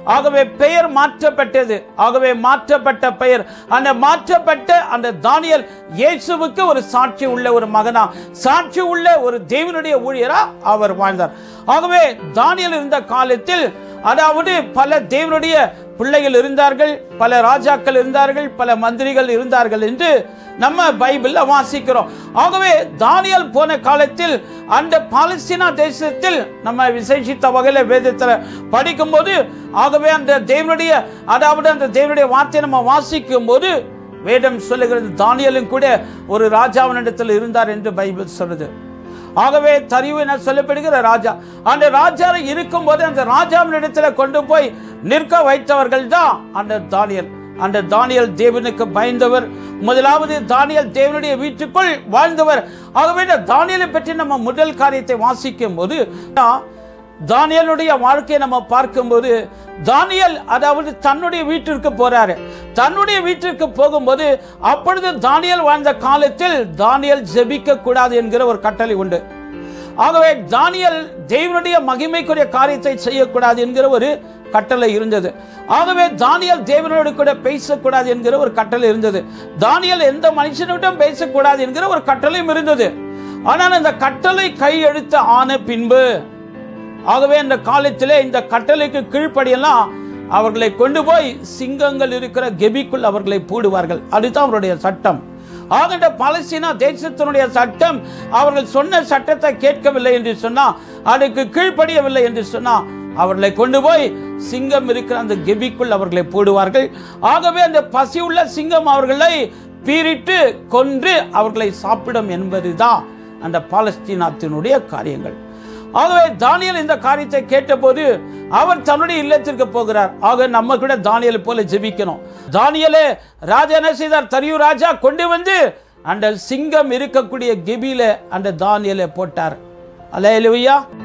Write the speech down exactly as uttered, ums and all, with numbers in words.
ஆகவே பெயர் மாற்றப்பட்டது. ஆகவே மாற்றப்பட்ட பெயர், அந்த மாற்றப்பட்ட அந்த தானியேல் இயேசுவுக்கு ஒரு சாட்சி உள்ள ஒரு மகனா, சாட்சி உள்ள ஒரு தேவனுடைய ஊழியரா அவர் வாழ்ந்தார். ஆகவே தானியேல் இருந்த காலத்தில் அதாவது பல தேவனுடைய பிள்ளைகள் இருந்தார்கள், பல ராஜாக்கள் இருந்தார்கள், பல மந்திரிகள் இருந்தார்கள் என்று நம்ம பைபிள்ல வாசிக்கிறோம். ஆகவே தானியேல் போன காலத்தில் அந்த பாலஸ்தீனா தேசத்தில் நம்ம விசேஷித்த வகையில் வேதத்தில் படிக்கும் போது, ஆகவே அந்த தேவனுடைய அதாவது அந்த தேவனுடைய வார்த்தையை நம்ம வாசிக்கும் போது வேதம் சொல்லுகிறது தானியேலும் கூட ஒரு ராஜாவினிடத்தில் இருந்தார் என்று பைபிள் சொல்லுது. ஆகவே தரிவு என சொல்லப்படுகிற ராஜா, அந்த ராஜா இருக்கும் போது அந்த ராஜாவின் இடத்துல கொண்டு போய் நிற்க வைத்தவர்கள் தான் அந்த தானியேல். அந்த தானியேல் தேவனுக்கு பயந்தவர். முதலாவது தானியேல் தேவனுடைய வீட்டுக்குள் வாழ்ந்தவர். ஆகவே இந்த தானியேலை பற்றி நம்ம முதல் காரியத்தை வாசிக்கும் போது, தானியேலுடைய வாழ்க்கையை நம்ம பார்க்கும்போது, தானியேல் அதாவது தன்னுடைய வீட்டிற்கு போறாரு. தன்னுடைய வீட்டிற்கு போகும்போது அப்பொழுது தானியேல் வாழ்ந்த காலத்தில் தானியேல் ஜெபிக்க கூடாது என்கிற ஒரு கட்டளை உண்டு. ஆகவே தானியேல் தேவனுடைய மகிமைக்குரிய காரியத்தை செய்யக்கூடாது என்கிற ஒரு கட்டளை இருந்தது. ஆகவே தானியேல் தேவனோடு கூட பேசக்கூடாது என்கிற ஒரு கட்டளை இருந்தது. தானியேல் எந்த மனுஷனிடம் பேசக்கூடாது என்கிற ஒரு கட்டளையும் இருந்தது. ஆனால் இந்த கட்டளை கையெழுத்து ஆன பின்பு, ஆகவே இந்த காலத்திலே இந்த கட்டளைக்கு கீழ்ப்படியெல்லாம் அவர்களை கொண்டு போய் சிங்கங்கள் இருக்கிற கெபிக்குள் அவர்களை போடுவார்கள். அதுதான் அவருடைய சட்டம். ஆகின்ற பாலஸ்தீனா தேசத்தினுடைய சட்டம், அவர்கள் சொன்ன சட்டத்தை கேட்கவில்லை என்று சொன்னா, அதுக்கு கீழ்ப்படியவில்லை என்று சொன்னா அவர்களை கொண்டு போய் சிங்கம் இருக்கிற அந்த கெபிக்குள் அவர்களை போடுவார்கள். ஆகவே அந்த பசி உள்ள சிங்கம் அவர்களை பீரிட்டு கொன்று அவர்களை சாப்பிடும் என்பதுதான் அந்த பாலஸ்தீனத்தினுடைய காரியங்கள். ஆகவே தானியேல் இந்த காரியத்தை கேட்டபோது அவர் தன்னுடைய இல்லத்திற்கு போகிறார். ஆக நம்ம கூட தானியேல் போல ஜெபிக்கணும். தானியேலே ராஜா என்ன செய்தார்? தரியு ராஜா கொண்டு வந்து அந்த சிங்கம் இருக்கக்கூடிய கெபியில அந்த தானியேலை போட்டார். அல்லேலூயா.